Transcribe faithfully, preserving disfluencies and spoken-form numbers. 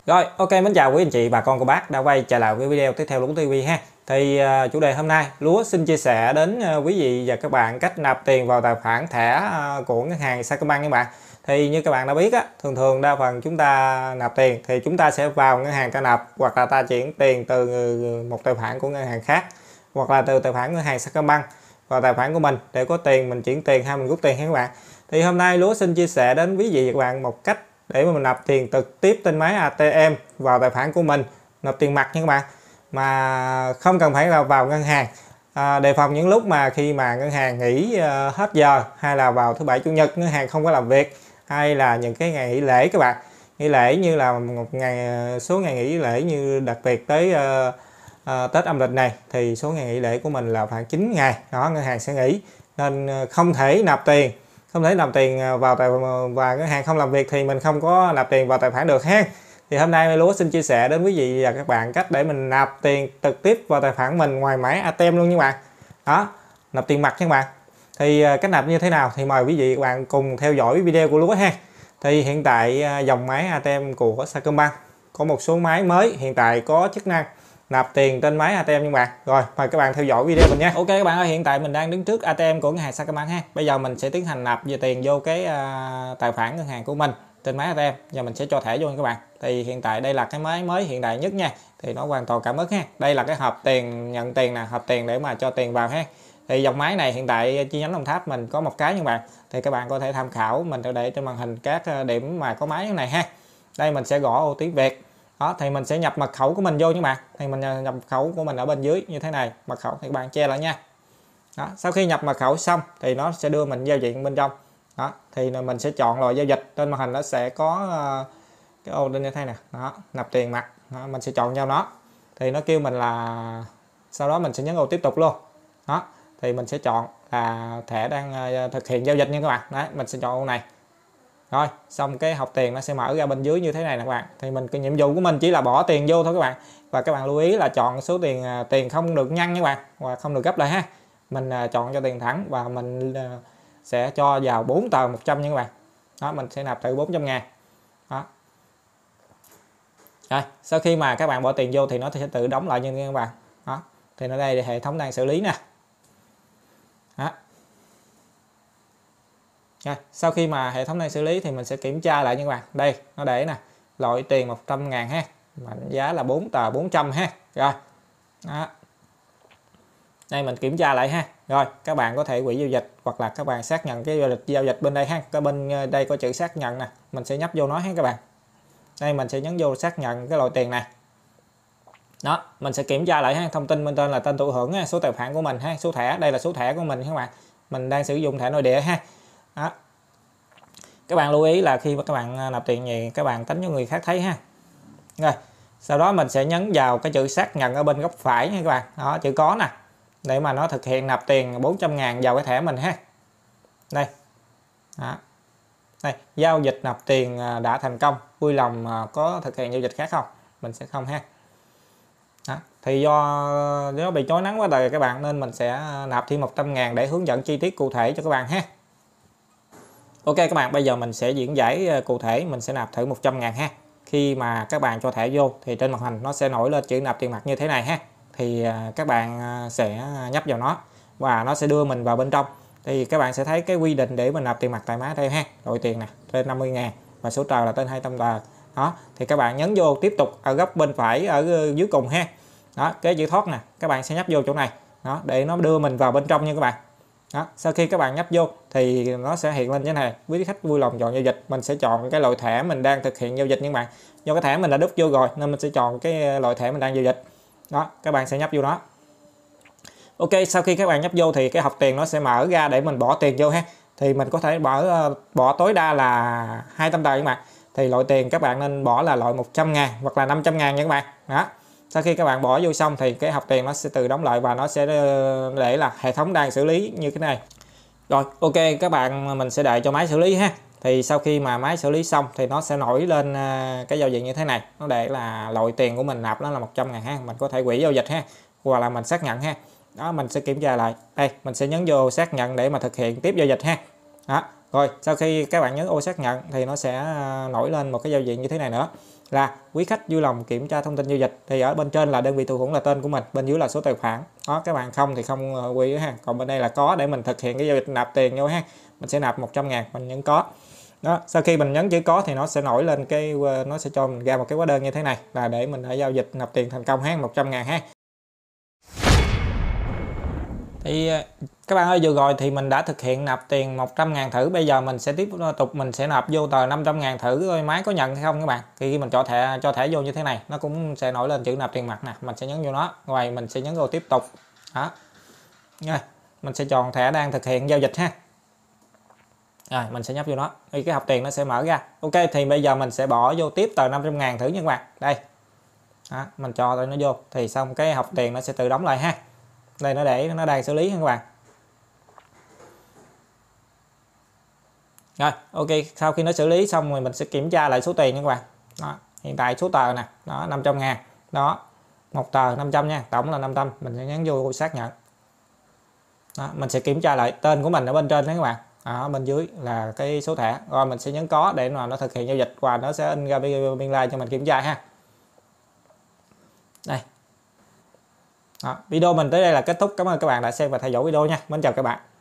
Rồi, ok, mến chào quý anh chị, bà con cô bác đã quay trở lại với video tiếp theo Lúa ti vi ha. Thì uh, chủ đề hôm nay Lúa xin chia sẻ đến uh, quý vị và các bạn cách nạp tiền vào tài khoản thẻ uh, của ngân hàng Sacombank các bạn. Thì như các bạn đã biết á, thường thường đa phần chúng ta nạp tiền thì chúng ta sẽ vào ngân hàng ta nạp, hoặc là ta chuyển tiền từ một tài khoản của ngân hàng khác, hoặc là từ tài khoản ngân hàng Sacombank vào tài khoản của mình để có tiền mình chuyển tiền hay mình rút tiền ha các bạn. Thì hôm nay Lúa xin chia sẻ đến quý vị và các bạn một cách để mà mình nạp tiền trực tiếp trên máy a tê em vào tài khoản của mình, nạp tiền mặt nha các bạn, mà không cần phải là vào ngân hàng. À, đề phòng những lúc mà khi mà ngân hàng nghỉ uh, hết giờ, hay là vào thứ bảy chủ nhật ngân hàng không có làm việc, hay là những cái ngày nghỉ lễ các bạn, nghỉ lễ như là một ngày số ngày nghỉ lễ như đặc biệt tới uh, uh, Tết âm lịch này, thì số ngày nghỉ lễ của mình là khoảng chín ngày đó, ngân hàng sẽ nghỉ nên không thể nạp tiền không thể nạp tiền vào tài và ngân hàng không làm việc thì mình không có nạp tiền vào tài khoản được ha. Thì hôm nay Lúa xin chia sẻ đến quý vị và các bạn cách để mình nạp tiền trực tiếp vào tài khoản mình ngoài máy a tê em luôn nha các bạn. Đó, nạp tiền mặt nha các bạn. Thì cách nạp như thế nào thì mời quý vị và các bạn cùng theo dõi video của Lúa ha. Thì hiện tại dòng máy a tê em của Sacombank có một số máy mới hiện tại có chức năng nạp tiền trên máy a tê em nha các bạn. Rồi, mời các bạn theo dõi video mình nha. Ok các bạn ơi, hiện tại mình đang đứng trước a tê em của ngân hàng Sacombank ha. Bây giờ mình sẽ tiến hành nạp về tiền vô cái uh, tài khoản ngân hàng của mình trên máy a tê em và mình sẽ cho thẻ vô nha các bạn. Thì hiện tại đây là cái máy mới hiện đại nhất nha. Thì nó hoàn toàn cảm ứng ha. Đây là cái hộp tiền nhận tiền nè, hộp tiền để mà cho tiền vào ha. Thì dòng máy này hiện tại chi nhánh Đồng Tháp mình có một cái nha các bạn. Thì các bạn có thể tham khảo, mình sẽ để trên màn hình các điểm mà có máy như này ha. Đây mình sẽ gõ ô tiếng Việt. Đó, thì mình sẽ nhập mật khẩu của mình vô nha bạn. Thì mình nhập mật khẩu của mình ở bên dưới như thế này, mật khẩu thì các bạn che lại nha. Đó, sau khi nhập mật khẩu xong thì nó sẽ đưa mình giao diện bên trong. Đó, thì mình sẽ chọn loại giao dịch, trên màn hình nó sẽ có uh, cái ô như thế này. Đó, nạp tiền mặt. Đó, mình sẽ chọn vào nó. Thì nó kêu mình là, sau đó mình sẽ nhấn ô tiếp tục luôn. Đó, thì mình sẽ chọn là thẻ đang uh, thực hiện giao dịch nha các bạn. Đấy, mình sẽ chọn ô này. Rồi, xong cái hộp tiền nó sẽ mở ra bên dưới như thế này nè các bạn. Thì mình cái nhiệm vụ của mình chỉ là bỏ tiền vô thôi các bạn. Và các bạn lưu ý là chọn số tiền tiền không được nhân nha các bạn, và không được gấp lại ha. Mình chọn cho tiền thẳng và mình sẽ cho vào bốn tờ một trăm nha các bạn. Đó, mình sẽ nạp từ bốn trăm ngàn. Đó. Rồi, sau khi mà các bạn bỏ tiền vô thì nó sẽ tự đóng lại nha các bạn. Đó. Thì ở đây hệ thống đang xử lý nè. Đó. Rồi, sau khi mà hệ thống này xử lý thì mình sẽ kiểm tra lại nha các bạn. Đây, nó để nè, loại tiền một trăm ngàn ha. Mệnh giá là bốn tờ bốn trăm ha. Rồi. Đó. Đây mình kiểm tra lại ha. Rồi, các bạn có thể hủy giao dịch hoặc là các bạn xác nhận cái giao dịch giao dịch bên đây ha. Cái bên đây có chữ xác nhận nè, mình sẽ nhấp vô nó ha các bạn. Đây mình sẽ nhấn vô xác nhận cái loại tiền này. Đó, mình sẽ kiểm tra lại ha, thông tin bên trên là tên thụ hưởng ha, số tài khoản của mình ha, số thẻ, đây là số thẻ của mình các bạn. Mình đang sử dụng thẻ nội địa ha. Đó. Các bạn lưu ý là khi mà các bạn nạp tiền gì các bạn tránh cho người khác thấy ha. Rồi, sau đó mình sẽ nhấn vào cái chữ xác nhận ở bên góc phải nha các bạn. Đó, chữ có nè, để mà nó thực hiện nạp tiền bốn trăm ngàn vào cái thẻ mình ha. Đây. Đó. Đây, giao dịch nạp tiền đã thành công, vui lòng có thực hiện giao dịch khác không? Mình sẽ không ha. Đó. Thì do nó bị chói nắng quá đời các bạn nên mình sẽ nạp thêm một trăm ngàn để hướng dẫn chi tiết cụ thể cho các bạn ha. Ok các bạn, bây giờ mình sẽ diễn giải cụ thể, mình sẽ nạp thử một trăm ngàn ha. Khi mà các bạn cho thẻ vô thì trên màn hình nó sẽ nổi lên chữ nạp tiền mặt như thế này ha. Thì các bạn sẽ nhấp vào nó và nó sẽ đưa mình vào bên trong. Thì các bạn sẽ thấy cái quy định để mình nạp tiền mặt tại máy đây ha. Đội tiền nè, trên năm mươi ngàn và số tờ là trên hai trăm tờ. Đó, thì các bạn nhấn vô tiếp tục ở góc bên phải ở dưới cùng ha. Đó, cái chữ thoát nè, các bạn sẽ nhấp vô chỗ này. Đó, để nó đưa mình vào bên trong nha các bạn. Đó, sau khi các bạn nhấp vô thì nó sẽ hiện lên như thế này, quý khách vui lòng chọn giao dịch. Mình sẽ chọn cái loại thẻ mình đang thực hiện giao dịch nha các bạn. Do cái thẻ mình đã đúc vô rồi nên mình sẽ chọn cái loại thẻ mình đang giao dịch. Đó, các bạn sẽ nhấp vô đó. Ok, sau khi các bạn nhấp vô thì cái hộp tiền nó sẽ mở ra để mình bỏ tiền vô ha. Thì mình có thể bỏ bỏ tối đa là hai trăm tờ các bạn. Thì loại tiền các bạn nên bỏ là loại một trăm ngàn hoặc là năm trăm ngàn nha các bạn. Đó. Sau khi các bạn bỏ vô xong thì cái hộp tiền nó sẽ tự đóng lại và nó sẽ để là hệ thống đang xử lý như thế này. Rồi, ok các bạn, mình sẽ đợi cho máy xử lý ha. Thì sau khi mà máy xử lý xong thì nó sẽ nổi lên cái giao diện như thế này. Nó để là loại tiền của mình nạp nó là một trăm ngàn ha. Mình có thể hủy giao dịch ha, hoặc là mình xác nhận ha. Đó, mình sẽ kiểm tra lại. Đây, mình sẽ nhấn vô xác nhận để mà thực hiện tiếp giao dịch ha. Đó. Rồi sau khi các bạn nhấn ô xác nhận thì nó sẽ nổi lên một cái giao diện như thế này nữa, là quý khách vui lòng kiểm tra thông tin giao dịch. Thì ở bên trên là đơn vị thụ hưởng là tên của mình, bên dưới là số tài khoản đó. Các bạn không thì không quy ha, còn bên đây là có để mình thực hiện cái giao dịch nạp tiền vô ha. Mình sẽ nạp một trăm ngàn, mình nhấn có đó. Sau khi mình nhấn chữ có thì nó sẽ nổi lên cái, nó sẽ cho mình ra một cái hóa đơn như thế này, là để mình đã giao dịch nạp tiền thành công ha, một trăm ngàn ha. Thì các bạn ơi, vừa rồi thì mình đã thực hiện nạp tiền một trăm ngàn thử. Bây giờ mình sẽ tiếp tục mình sẽ nạp vô tờ năm trăm ngàn thử coi máy có nhận hay không các bạn. Thì khi mình cho thẻ cho thẻ vô như thế này, nó cũng sẽ nổi lên chữ nạp tiền mặt nè, mình sẽ nhấn vô nó, rồi mình sẽ nhấn vô tiếp tục đó nha. Mình sẽ chọn thẻ đang thực hiện giao dịch ha, rồi mình sẽ nhấp vô nó thì cái hộp tiền nó sẽ mở ra. Ok, thì bây giờ mình sẽ bỏ vô tiếp tờ năm trăm ngàn thử nha các bạn. Đây đó, mình cho tụi nó vô thì xong cái hộp tiền nó sẽ tự đóng lại ha. Đây nó để nó đang xử lý các bạn. Rồi ok, sau khi nó xử lý xong rồi mình sẽ kiểm tra lại số tiền nha các bạn. Đó, hiện tại số tờ nè, đó năm trăm ngàn đó, một tờ năm trăm nha, tổng là năm trăm. Mình sẽ nhấn vô xác nhận đó, mình sẽ kiểm tra lại tên của mình ở bên trên đó các bạn. Ở bên dưới là cái số thẻ, rồi mình sẽ nhấn có để mà nó thực hiện giao dịch và nó sẽ in ra biên lai cho mình kiểm tra ha. Đây đó, video mình tới đây là kết thúc. Cảm ơn các bạn đã xem và theo dõi video nha. Mến chào các bạn.